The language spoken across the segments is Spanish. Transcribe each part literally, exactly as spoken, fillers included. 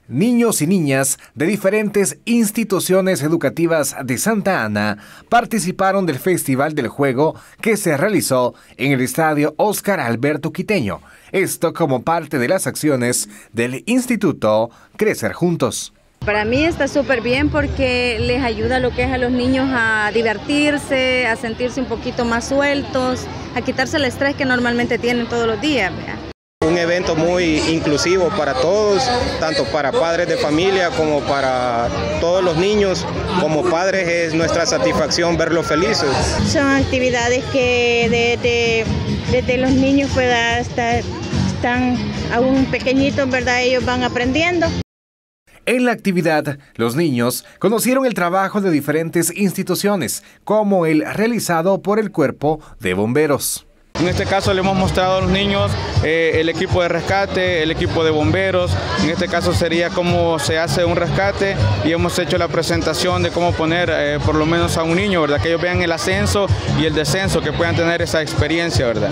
Niños y niñas de diferentes instituciones educativas de Santa Ana participaron del Festival del Juego que se realizó en el Estadio Óscar Alberto Quiteño. Esto como parte de las acciones del Instituto Crecer Juntos. Para mí está súper bien porque les ayuda lo que es a los niños a divertirse, a sentirse un poquito más sueltos, a quitarse el estrés que normalmente tienen todos los días. Un evento muy inclusivo para todos, tanto para padres de familia como para todos los niños. Como padres es nuestra satisfacción verlos felices. Son actividades que desde, desde los niños pues, hasta están aún pequeñitos, ¿verdad? Ellos van aprendiendo. En la actividad, los niños conocieron el trabajo de diferentes instituciones, como el realizado por el Cuerpo de Bomberos. En este caso le hemos mostrado a los niños eh, el equipo de rescate, el equipo de bomberos. En este caso sería cómo se hace un rescate y hemos hecho la presentación de cómo poner eh, por lo menos a un niño, ¿verdad? Que ellos vean el ascenso y el descenso, que puedan tener esa experiencia, ¿verdad?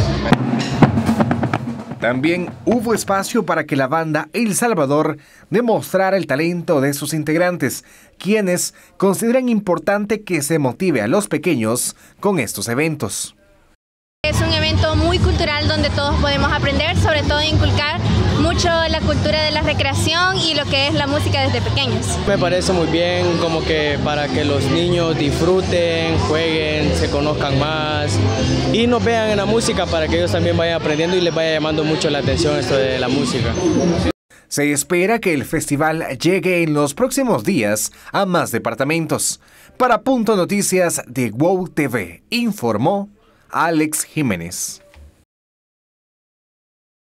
También hubo espacio para que la banda El Salvador demostrara el talento de sus integrantes, quienes consideran importante que se motive a los pequeños con estos eventos. Es un evento muy cultural donde todos podemos aprender, sobre todo inculcar mucho la cultura de la recreación y lo que es la música desde pequeños. Me parece muy bien, como que para que los niños disfruten, jueguen, se conozcan más y nos vean en la música para que ellos también vayan aprendiendo y les vaya llamando mucho la atención esto de la música. Se espera que el festival llegue en los próximos días a más departamentos. Para Punto Noticias de WOW T V, informó Alex Jiménez.